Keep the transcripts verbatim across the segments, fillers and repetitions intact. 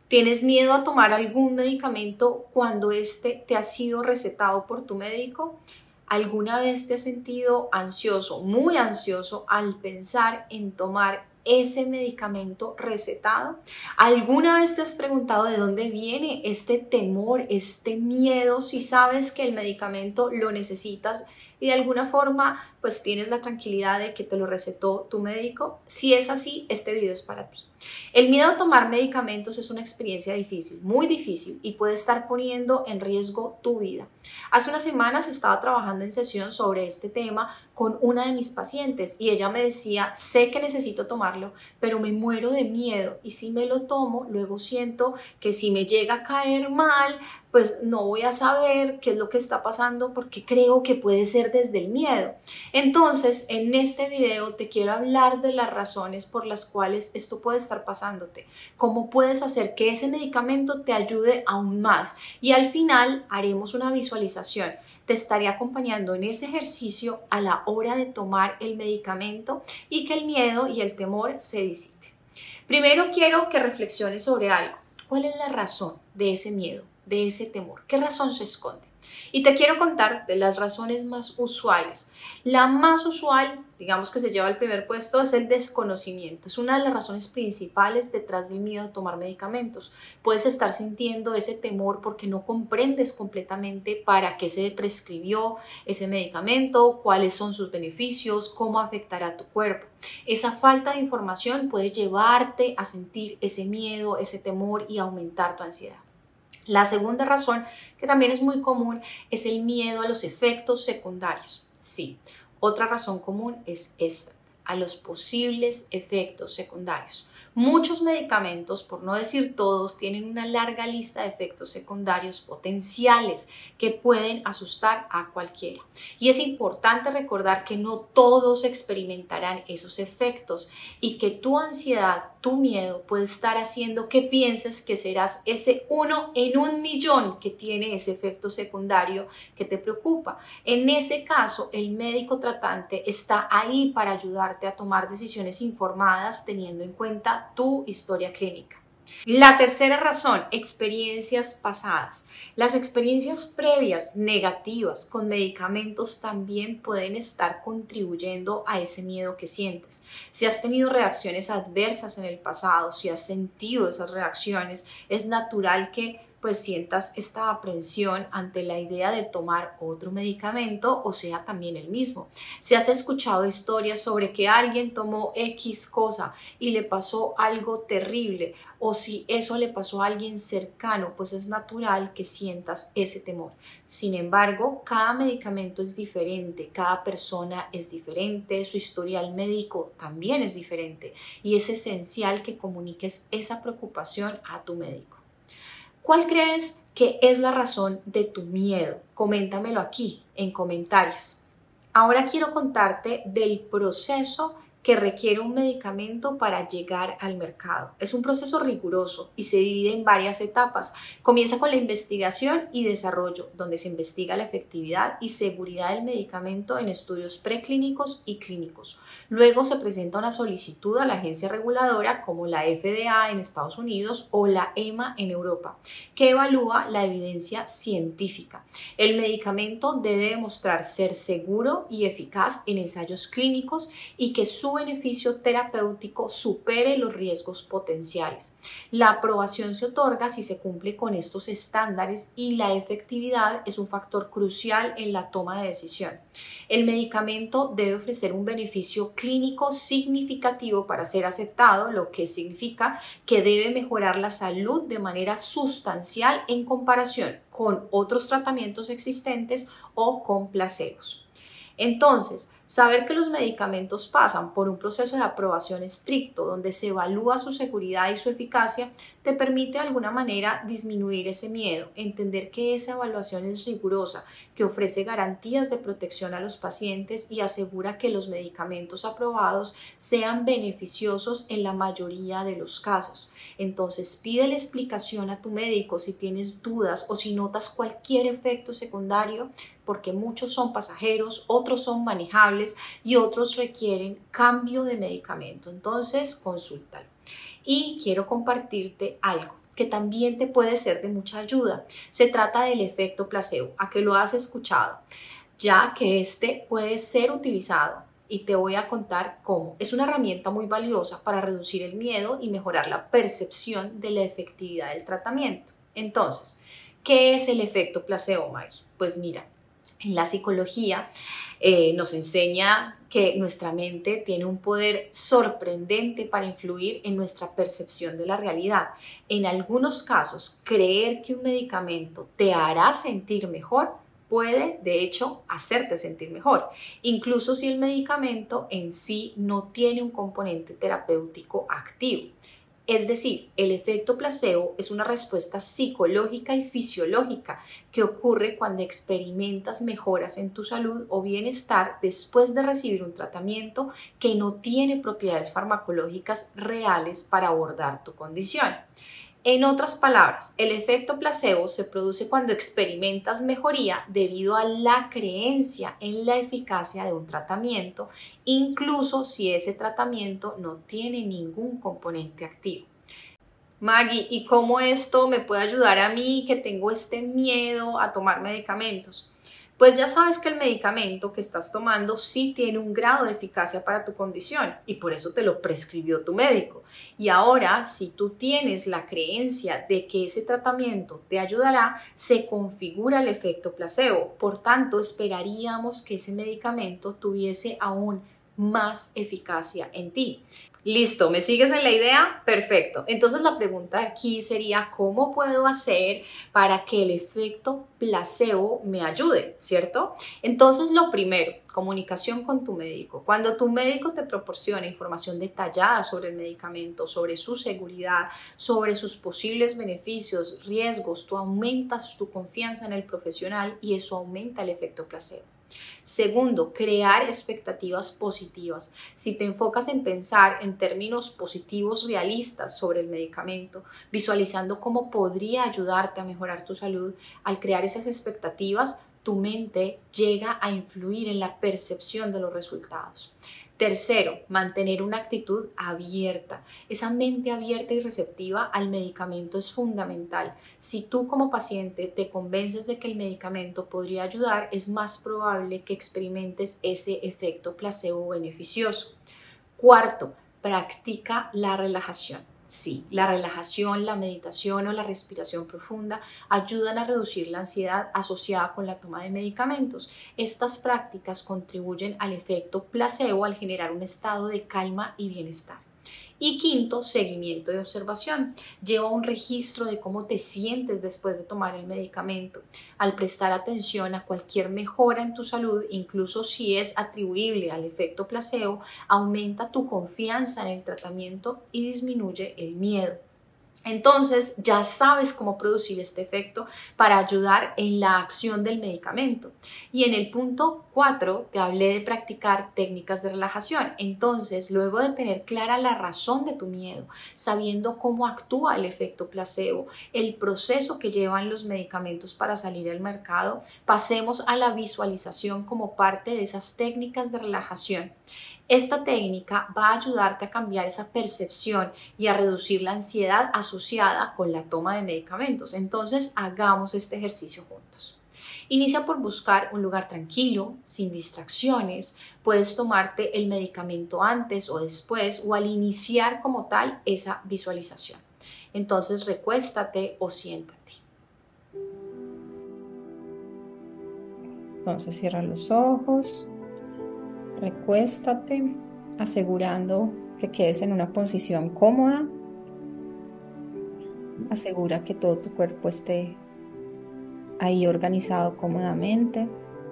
¿Tienes miedo a tomar algún medicamento cuando este te ha sido recetado por tu médico? ¿Alguna vez te has sentido ansioso, muy ansioso al pensar en tomar ese medicamento recetado? ¿Alguna vez te has preguntado de dónde viene este temor, este miedo, si sabes que el medicamento lo necesitas y de alguna forma pues tienes la tranquilidad de que te lo recetó tu médico? Si es así, este video es para ti. El miedo a tomar medicamentos es una experiencia difícil, muy difícil, y puede estar poniendo en riesgo tu vida. Hace unas semanas estaba trabajando en sesión sobre este tema con una de mis pacientes y ella me decía, sé que necesito tomarlo, pero me muero de miedo y si me lo tomo, luego siento que si me llega a caer mal, pues no voy a saber qué es lo que está pasando porque creo que puede ser desde el miedo. Entonces, en este video te quiero hablar de las razones por las cuales esto puede estar pasándote, cómo puedes hacer que ese medicamento te ayude aún más y al final haremos una visualización. Te estaré acompañando en ese ejercicio a la hora de tomar el medicamento y que el miedo y el temor se disipe. Primero quiero que reflexiones sobre algo. ¿Cuál es la razón de ese miedo, de ese temor? ¿Qué razón se esconde? Y te quiero contar de las razones más usuales. La más usual, digamos que se lleva al primer puesto, es el desconocimiento. Es una de las razones principales detrás del miedo a tomar medicamentos. Puedes estar sintiendo ese temor porque no comprendes completamente para qué se prescribió ese medicamento, cuáles son sus beneficios, cómo afectará a tu cuerpo. Esa falta de información puede llevarte a sentir ese miedo, ese temor y aumentar tu ansiedad. La segunda razón, que también es muy común, es el miedo a los efectos secundarios. Sí, otra razón común es esta, a los posibles efectos secundarios. Muchos medicamentos, por no decir todos, tienen una larga lista de efectos secundarios potenciales que pueden asustar a cualquiera. Y es importante recordar que no todos experimentarán esos efectos y que tu ansiedad, tu miedo puede estar haciendo que pienses que serás ese uno en un millón que tiene ese efecto secundario que te preocupa. En ese caso, el médico tratante está ahí para ayudarte a tomar decisiones informadas teniendo en cuenta tu historia clínica. La tercera razón, experiencias pasadas. Las experiencias previas negativas con medicamentos también pueden estar contribuyendo a ese miedo que sientes. Si has tenido reacciones adversas en el pasado, si has sentido esas reacciones, es natural que pues sientas esta aprensión ante la idea de tomar otro medicamento o sea también el mismo. Si has escuchado historias sobre que alguien tomó X cosa y le pasó algo terrible o si eso le pasó a alguien cercano, pues es natural que sientas ese temor. Sin embargo, cada medicamento es diferente, cada persona es diferente, su historial médico también es diferente y es esencial que comuniques esa preocupación a tu médico. ¿Cuál crees que es la razón de tu miedo? Coméntamelo aquí en comentarios. Ahora quiero contarte del proceso que requiere un medicamento para llegar al mercado. Es un proceso riguroso y se divide en varias etapas. Comienza con la investigación y desarrollo, donde se investiga la efectividad y seguridad del medicamento en estudios preclínicos y clínicos. Luego se presenta una solicitud a la agencia reguladora como la F D A en Estados Unidos o la E M A en Europa, que evalúa la evidencia científica. El medicamento debe demostrar ser seguro y eficaz en ensayos clínicos y que su beneficio terapéutico supere los riesgos potenciales. La aprobación se otorga si se cumple con estos estándares y la efectividad es un factor crucial en la toma de decisión. El medicamento debe ofrecer un beneficio clínico significativo para ser aceptado, lo que significa que debe mejorar la salud de manera sustancial en comparación con otros tratamientos existentes o con placebos. Entonces, saber que los medicamentos pasan por un proceso de aprobación estricto donde se evalúa su seguridad y su eficacia te permite de alguna manera disminuir ese miedo, entender que esa evaluación es rigurosa, que ofrece garantías de protección a los pacientes y asegura que los medicamentos aprobados sean beneficiosos en la mayoría de los casos. Entonces, pídele explicación a tu médico si tienes dudas o si notas cualquier efecto secundario, porque muchos son pasajeros, otros son manejables y otros requieren cambio de medicamento. Entonces, consúltalo. Y quiero compartirte algo. que también te puede ser de mucha ayuda. Se trata del efecto placebo, a que lo has escuchado, ya que este puede ser utilizado y te voy a contar cómo. Es una herramienta muy valiosa para reducir el miedo y mejorar la percepción de la efectividad del tratamiento. Entonces, ¿qué es el efecto placebo, Maggie? Pues mira, en la psicología eh, nos enseña que nuestra mente tiene un poder sorprendente para influir en nuestra percepción de la realidad. En algunos casos, creer que un medicamento te hará sentir mejor puede, de hecho, hacerte sentir mejor, incluso si el medicamento en sí no tiene un componente terapéutico activo. Es decir, el efecto placebo es una respuesta psicológica y fisiológica que ocurre cuando experimentas mejoras en tu salud o bienestar después de recibir un tratamiento que no tiene propiedades farmacológicas reales para abordar tu condición. En otras palabras, el efecto placebo se produce cuando experimentas mejoría debido a la creencia en la eficacia de un tratamiento, incluso si ese tratamiento no tiene ningún componente activo. Maggie, ¿y cómo esto me puede ayudar a mí que tengo este miedo a tomar medicamentos? Pues ya sabes que el medicamento que estás tomando sí tiene un grado de eficacia para tu condición y por eso te lo prescribió tu médico. Y ahora, si tú tienes la creencia de que ese tratamiento te ayudará, se configura el efecto placebo. Por tanto, esperaríamos que ese medicamento tuviese aún más eficacia en ti. Listo, ¿me sigues en la idea? Perfecto. Entonces la pregunta aquí sería, ¿cómo puedo hacer para que el efecto placebo me ayude? ¿Cierto? Entonces lo primero, comunicación con tu médico. Cuando tu médico te proporciona información detallada sobre el medicamento, sobre su seguridad, sobre sus posibles beneficios, riesgos, tú aumentas tu confianza en el profesional y eso aumenta el efecto placebo. Segundo, crear expectativas positivas. Si te enfocas en pensar en términos positivos realistas sobre el medicamento, visualizando cómo podría ayudarte a mejorar tu salud, al crear esas expectativas, tu mente llega a influir en la percepción de los resultados. Tercero, mantener una actitud abierta. Esa mente abierta y receptiva al medicamento es fundamental. Si tú como paciente te convences de que el medicamento podría ayudar, es más probable que experimentes ese efecto placebo beneficioso. Cuarto, practica la relajación. Sí, la relajación, la meditación o la respiración profunda ayudan a reducir la ansiedad asociada con la toma de medicamentos. Estas prácticas contribuyen al efecto placebo al generar un estado de calma y bienestar. Y quinto, seguimiento de observación. Lleva un registro de cómo te sientes después de tomar el medicamento. Al prestar atención a cualquier mejora en tu salud, incluso si es atribuible al efecto placebo, aumenta tu confianza en el tratamiento y disminuye el miedo. Entonces ya sabes cómo producir este efecto para ayudar en la acción del medicamento. Y en el punto cuatro te hablé de practicar técnicas de relajación. Entonces, luego de tener clara la razón de tu miedo, sabiendo cómo actúa el efecto placebo, el proceso que llevan los medicamentos para salir al mercado, pasemos a la visualización como parte de esas técnicas de relajación. Esta técnica va a ayudarte a cambiar esa percepción y a reducir la ansiedad asociada con la toma de medicamentos. Entonces, hagamos este ejercicio juntos. Inicia por buscar un lugar tranquilo, sin distracciones. Puedes tomarte el medicamento antes o después o al iniciar como tal esa visualización. Entonces, recuéstate o siéntate. Entonces, cierra los ojos. Recuéstate, asegurando que quedes en una posición cómoda. Asegura que todo tu cuerpo esté ahí organizado cómodamente.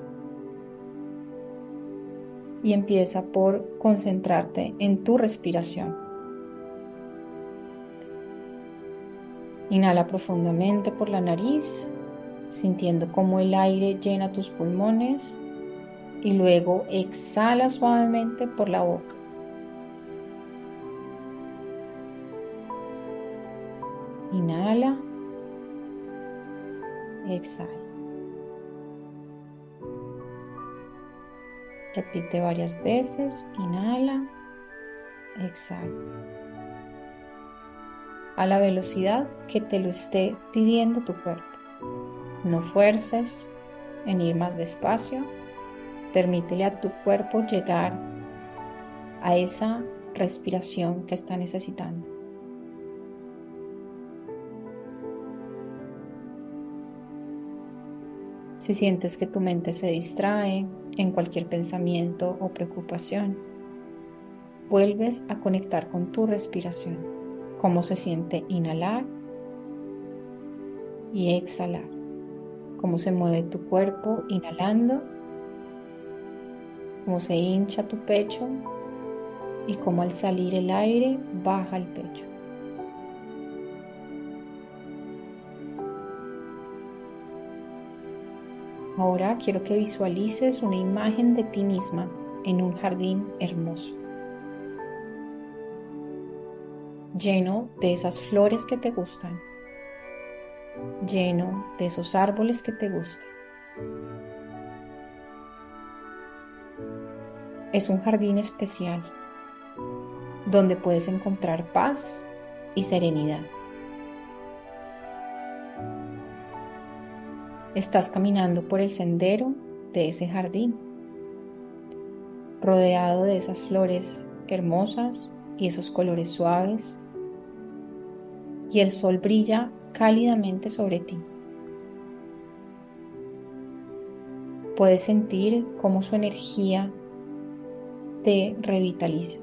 Y empieza por concentrarte en tu respiración. Inhala profundamente por la nariz, sintiendo cómo el aire llena tus pulmones. Y luego exhala suavemente por la boca. Inhala. Exhala. Repite varias veces. Inhala. Exhala. a la velocidad que te lo esté pidiendo tu cuerpo. No fuerces en ir más despacio. Permítele a tu cuerpo llegar a esa respiración que está necesitando. Si sientes que tu mente se distrae en cualquier pensamiento o preocupación, vuelves a conectar con tu respiración. Cómo se siente inhalar y exhalar. Cómo se mueve tu cuerpo inhalando, cómo se hincha tu pecho y cómo al salir el aire baja el pecho. Ahora quiero que visualices una imagen de ti misma en un jardín hermoso, lleno de esas flores que te gustan, lleno de esos árboles que te gustan. Es un jardín especial donde puedes encontrar paz y serenidad. Estás caminando por el sendero de ese jardín, rodeado de esas flores hermosas y esos colores suaves, y el sol brilla cálidamente sobre ti. Puedes sentir cómo su energía te revitaliza.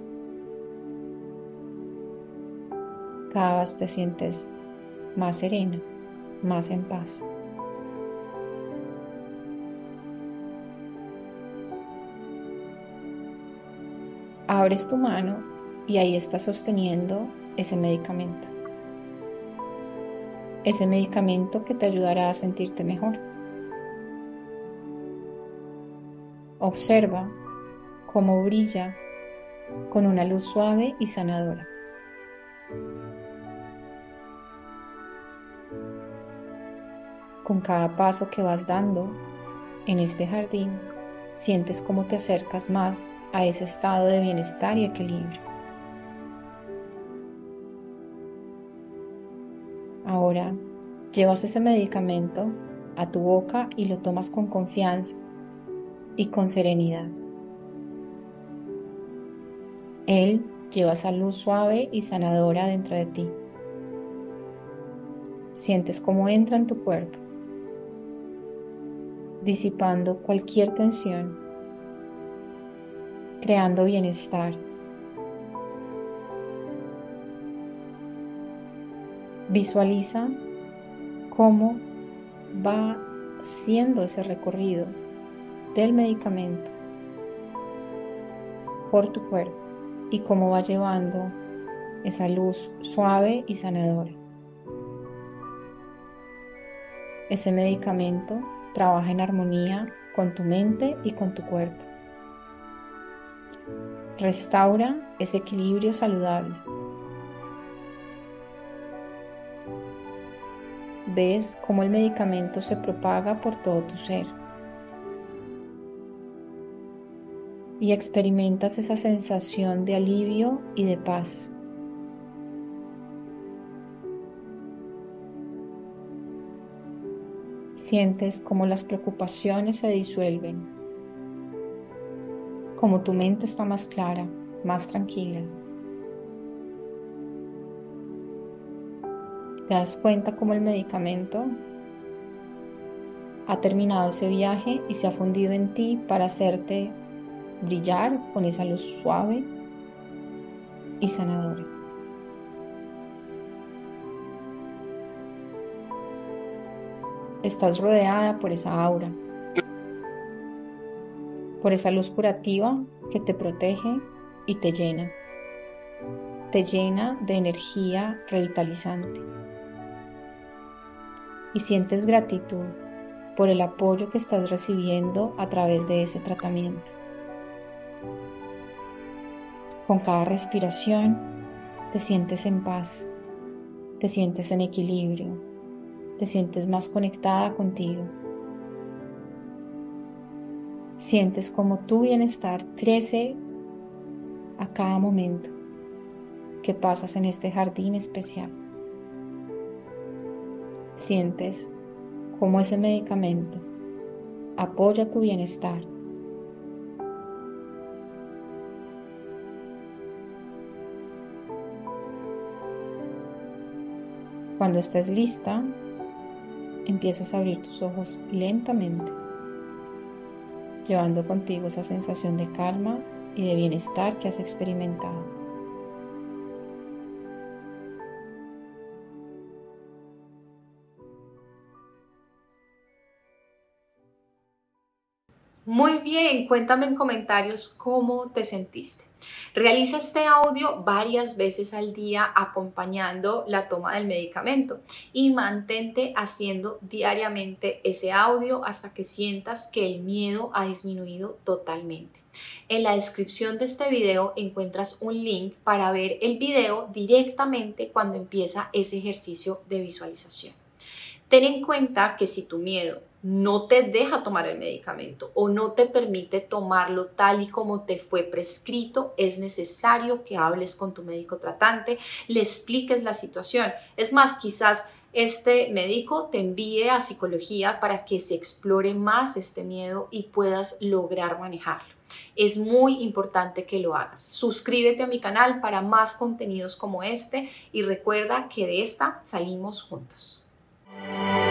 Cada vez te sientes más serena, más en paz. Abres tu mano y ahí estás sosteniendo ese medicamento. Ese medicamento que te ayudará a sentirte mejor. Observa cómo brilla con una luz suave y sanadora. Con cada paso que vas dando en este jardín, sientes cómo te acercas más a ese estado de bienestar y equilibrio. Ahora, llevas ese medicamento a tu boca y lo tomas con confianza y con serenidad. Él lleva esa luz suave y sanadora dentro de ti. Sientes cómo entra en tu cuerpo, disipando cualquier tensión, creando bienestar. Visualiza cómo va siendo ese recorrido del medicamento por tu cuerpo y cómo va llevando esa luz suave y sanadora. Ese medicamento trabaja en armonía con tu mente y con tu cuerpo. Restaura ese equilibrio saludable. Ves cómo el medicamento se propaga por todo tu ser y experimentas esa sensación de alivio y de paz. Sientes cómo las preocupaciones se disuelven, cómo tu mente está más clara, más tranquila. Te das cuenta cómo el medicamento ha terminado ese viaje y se ha fundido en ti para hacerte brillar con esa luz suave y sanadora. Estás rodeada por esa aura, por esa luz curativa que te protege y te llena. Te llena de energía revitalizante. Y sientes gratitud por el apoyo que estás recibiendo a través de ese tratamiento. Con cada respiración te sientes en paz, te sientes en equilibrio, te sientes más conectada contigo. Sientes como tu bienestar crece a cada momento que pasas en este jardín especial. Sientes cómo ese medicamento apoya tu bienestar. Cuando estés lista, empiezas a abrir tus ojos lentamente, llevando contigo esa sensación de calma y de bienestar que has experimentado. Muy bien, cuéntame en comentarios cómo te sentiste. Realiza este audio varias veces al día acompañando la toma del medicamento y mantente haciendo diariamente ese audio hasta que sientas que el miedo ha disminuido totalmente. En la descripción de este video encuentras un link para ver el video directamente cuando empieza ese ejercicio de visualización. Ten en cuenta que si tu miedo no te deja tomar el medicamento o no te permite tomarlo tal y como te fue prescrito, es necesario que hables con tu médico tratante, le expliques la situación. Es más, quizás este médico te envíe a psicología para que se explore más este miedo y puedas lograr manejarlo. Es muy importante que lo hagas. Suscríbete a mi canal para más contenidos como este y recuerda que de esta salimos juntos.